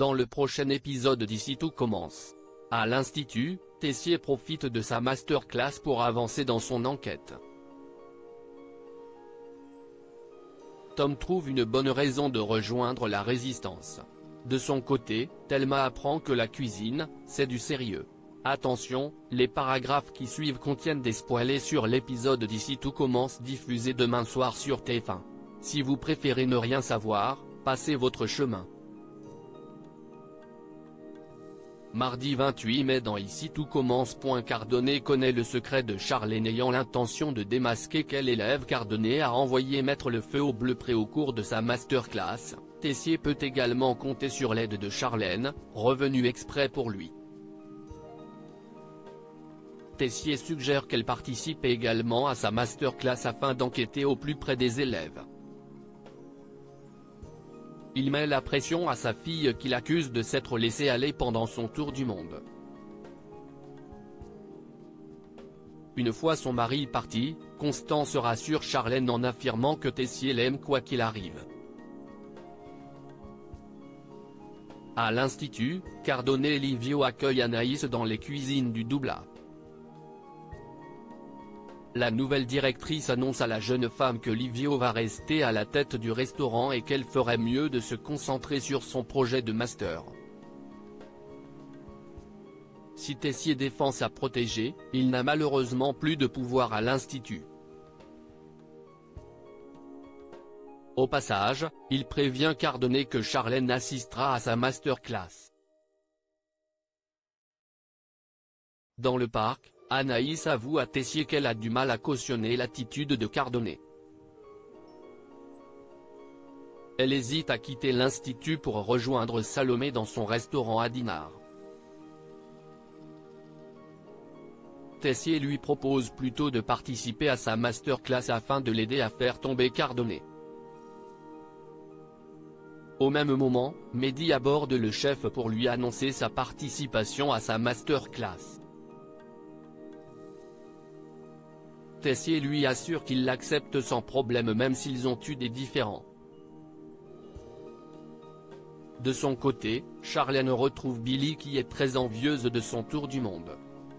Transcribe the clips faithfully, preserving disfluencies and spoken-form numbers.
Dans le prochain épisode d'Ici tout commence. À l'Institut, Tessier profite de sa masterclass pour avancer dans son enquête. Tom trouve une bonne raison de rejoindre la résistance. De son côté, Thelma apprend que la cuisine, c'est du sérieux. Attention, les paragraphes qui suivent contiennent des spoilers sur l'épisode d'Ici tout commence diffusé demain soir sur T F un. Si vous préférez ne rien savoir, passez votre chemin. Mardi vingt-huit mai dans Ici tout commence. Cardonnet connaît le secret de Charlène ayant l'intention de démasquer quel élève Cardonnet a envoyé mettre le feu au bleu pré au cours de sa masterclass. Tessier peut également compter sur l'aide de Charlène, revenue exprès pour lui. Tessier suggère qu'elle participe également à sa masterclass afin d'enquêter au plus près des élèves. Il met la pression à sa fille qu'il accuse de s'être laissée aller pendant son tour du monde. Une fois son mari parti, Constance rassure Charlène en affirmant que Tessier l'aime quoi qu'il arrive. À l'Institut, Cardonnet et Livio accueillent Anaïs dans les cuisines du double A. La nouvelle directrice annonce à la jeune femme que Livio va rester à la tête du restaurant et qu'elle ferait mieux de se concentrer sur son projet de master. Si Tessier défend sa protégée, il n'a malheureusement plus de pouvoir à l'Institut. Au passage, il prévient Cardonnet que Charlène assistera à sa masterclass. Dans le parc, Anaïs avoue à Tessier qu'elle a du mal à cautionner l'attitude de Cardonnet. Elle hésite à quitter l'Institut pour rejoindre Salomé dans son restaurant à Dinard. Tessier lui propose plutôt de participer à sa masterclass afin de l'aider à faire tomber Cardonnet. Au même moment, Mehdi aborde le chef pour lui annoncer sa participation à sa masterclass. Tessier lui assure qu'il l'accepte sans problème même s'ils ont eu des différends. De son côté, Charlène retrouve Billy qui est très envieuse de son tour du monde.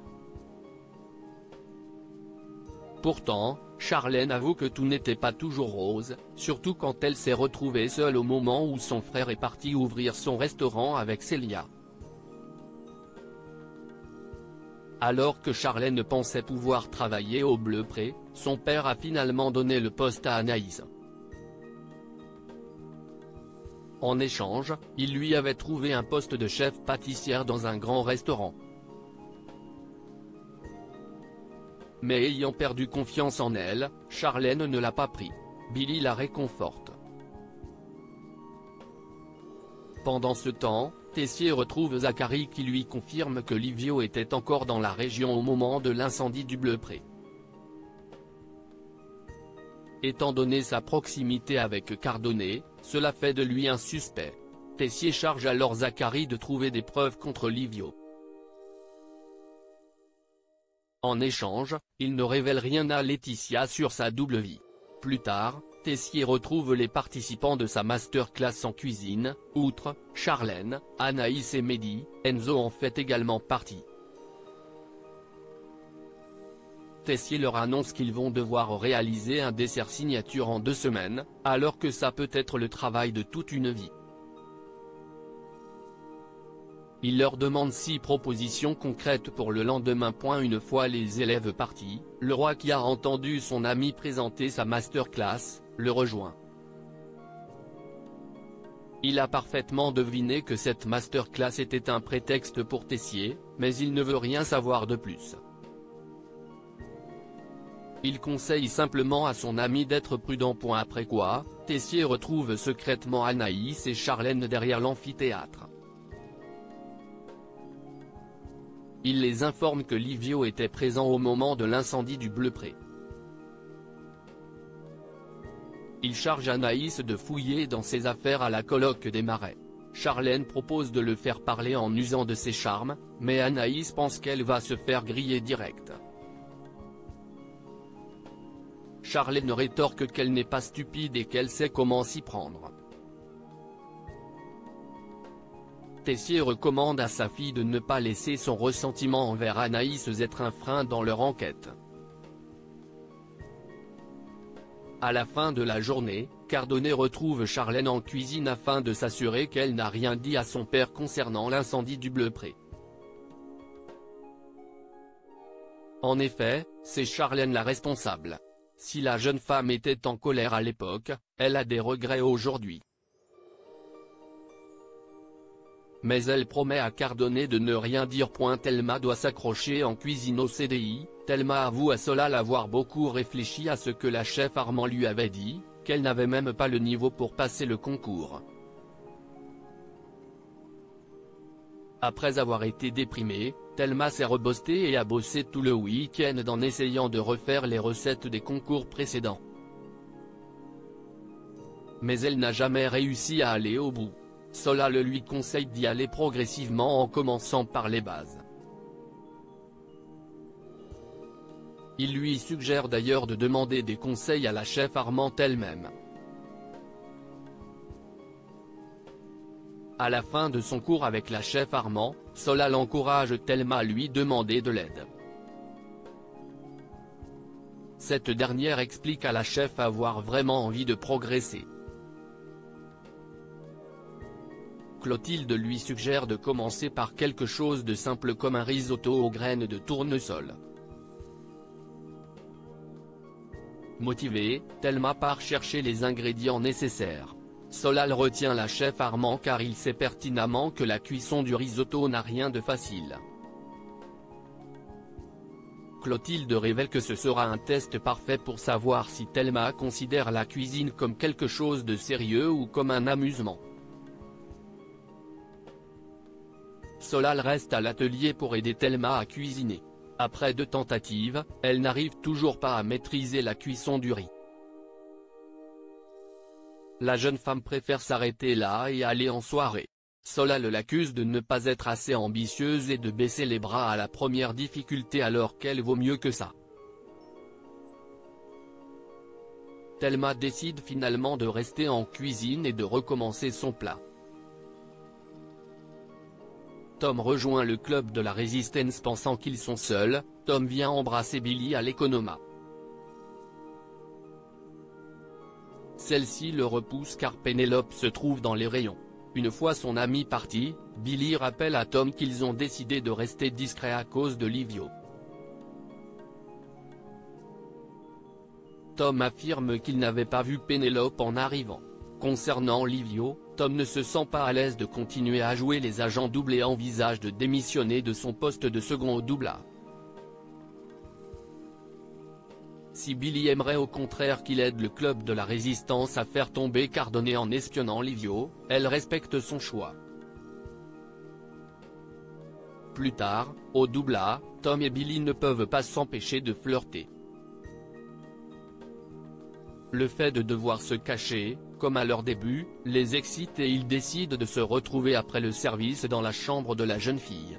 Pourtant, Charlène avoue que tout n'était pas toujours rose, surtout quand elle s'est retrouvée seule au moment où son frère est parti ouvrir son restaurant avec Célia. Alors que Charlène pensait pouvoir travailler au bleu pré, son père a finalement donné le poste à Anaïs. En échange, il lui avait trouvé un poste de chef pâtissière dans un grand restaurant. Mais ayant perdu confiance en elle, Charlène ne l'a pas pris. Billy la réconforte. Pendant ce temps, Tessier retrouve Zachary qui lui confirme que Livio était encore dans la région au moment de l'incendie du bleu pré. Étant donné sa proximité avec Cardonnet, cela fait de lui un suspect. Tessier charge alors Zachary de trouver des preuves contre Livio. En échange, il ne révèle rien à Laetitia sur sa double vie. Plus tard, Tessier retrouve les participants de sa masterclass en cuisine, outre Charlène, Anaïs et Mehdi, Enzo en fait également partie. Tessier leur annonce qu'ils vont devoir réaliser un dessert signature en deux semaines, alors que ça peut être le travail de toute une vie. Il leur demande six propositions concrètes pour le lendemain. Une fois les élèves partis, le roi qui a entendu son ami présenter sa masterclass, le rejoint. Il a parfaitement deviné que cette masterclass était un prétexte pour Tessier, mais il ne veut rien savoir de plus. Il conseille simplement à son ami d'être prudent. Après quoi, Tessier retrouve secrètement Anaïs et Charlène derrière l'amphithéâtre. Il les informe que Livio était présent au moment de l'incendie du bleu pré. Il charge Anaïs de fouiller dans ses affaires à la colloque des Marais. Charlène propose de le faire parler en usant de ses charmes, mais Anaïs pense qu'elle va se faire griller direct. Charlène rétorque qu'elle n'est pas stupide et qu'elle sait comment s'y prendre. Tessier recommande à sa fille de ne pas laisser son ressentiment envers Anaïs être un frein dans leur enquête. À la fin de la journée, Cardonnet retrouve Charlène en cuisine afin de s'assurer qu'elle n'a rien dit à son père concernant l'incendie du Bleu Pré. En effet, c'est Charlène la responsable. Si la jeune femme était en colère à l'époque, elle a des regrets aujourd'hui. Mais elle promet à Cardonnet de ne rien dire. Thelma doit s'accrocher en cuisine au C D I. Thelma avoue à Solal avoir beaucoup réfléchi à ce que la chef Armand lui avait dit, qu'elle n'avait même pas le niveau pour passer le concours. Après avoir été déprimée, Thelma s'est rebostée et a bossé tout le week-end en essayant de refaire les recettes des concours précédents. Mais elle n'a jamais réussi à aller au bout. Solal lui conseille d'y aller progressivement en commençant par les bases. Il lui suggère d'ailleurs de demander des conseils à la chef Armand elle-même. À la fin de son cours avec la chef Armand, Solal encourage Thelma à lui demander de l'aide. Cette dernière explique à la chef avoir vraiment envie de progresser. Clotilde lui suggère de commencer par quelque chose de simple comme un risotto aux graines de tournesol. Motivée, Thelma part chercher les ingrédients nécessaires. Solal retient la chef Armand car il sait pertinemment que la cuisson du risotto n'a rien de facile. Clotilde révèle que ce sera un test parfait pour savoir si Thelma considère la cuisine comme quelque chose de sérieux ou comme un amusement. Solal reste à l'atelier pour aider Thelma à cuisiner. Après deux tentatives, elle n'arrive toujours pas à maîtriser la cuisson du riz. La jeune femme préfère s'arrêter là et aller en soirée. Solal l'accuse de ne pas être assez ambitieuse et de baisser les bras à la première difficulté alors qu'elle vaut mieux que ça. Thelma décide finalement de rester en cuisine et de recommencer son plat. Tom rejoint le club de la Résistance pensant qu'ils sont seuls. Tom vient embrasser Billy à l'économa. Celle-ci le repousse car Pénélope se trouve dans les rayons. Une fois son ami parti, Billy rappelle à Tom qu'ils ont décidé de rester discrets à cause de Livio. Tom affirme qu'il n'avait pas vu Pénélope en arrivant. Concernant Livio, Tom ne se sent pas à l'aise de continuer à jouer les agents doubles et envisage de démissionner de son poste de second au doublage. Si Billy aimerait au contraire qu'il aide le club de la Résistance à faire tomber Cardonnet en espionnant Livio, elle respecte son choix. Plus tard, au doublage, Tom et Billy ne peuvent pas s'empêcher de flirter. Le fait de devoir se cacher, comme à leur début, les excite et ils décident de se retrouver après le service dans la chambre de la jeune fille.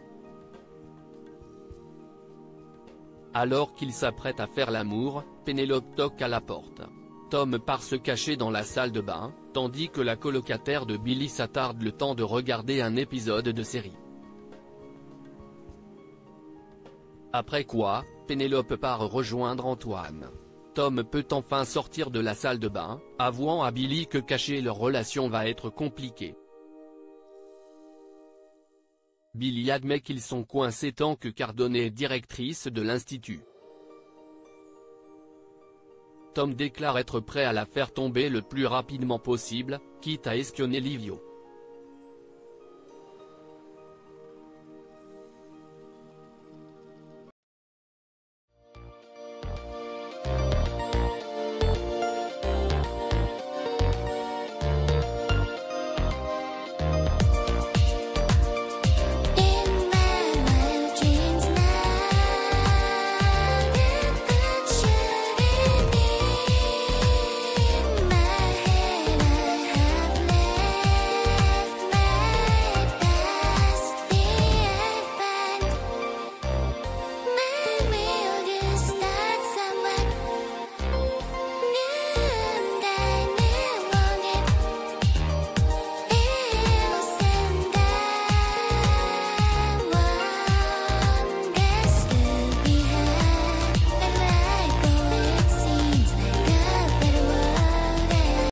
Alors qu'ils s'apprêtent à faire l'amour, Pénélope toque à la porte. Tom part se cacher dans la salle de bain, tandis que la colocataire de Billy s'attarde le temps de regarder un épisode de série. Après quoi, Pénélope part rejoindre Antoine. Tom peut enfin sortir de la salle de bain, avouant à Billy que cacher leur relation va être compliqué. Billy admet qu'ils sont coincés tant que Cardonnet est directrice de l'institut. Tom déclare être prêt à la faire tomber le plus rapidement possible, quitte à espionner Livio.